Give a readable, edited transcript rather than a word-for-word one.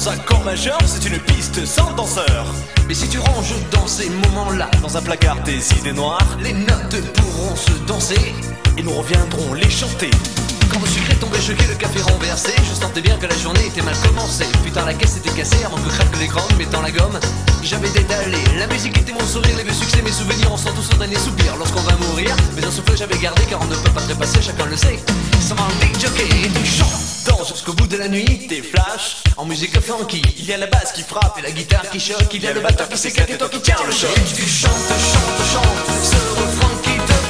Sans accord majeur, c'est une piste sans danseur. Mais si tu ranges dans ces moments-là Dans un placard tes idées noires, les notes pourront se danser et nous reviendrons les chanter. Quand le sucre est tombé, choqué, le café renversé, je sentais bien que la journée était mal commencée. Putain, la caisse était cassée avant que craque l'écran, mettant la gomme. J'avais dédalé, la musique était mon sourire, les vieux succès, mes souvenirs, on sent tous un dernier soupir lorsqu'on va mourir. Mais un souffle j'avais gardé car on ne peut pas trépasser, chacun le sait. Sans un big jockey et tu chantes, danses jusqu'au bout de la nuit. Des flashs, En musique funky, il y a la basse qui frappe et la guitare qui choque, il y a le batteur qui s'éclate et toi qui tiens le choc. Tu chantes, chantes, chantes, ce refrain qui te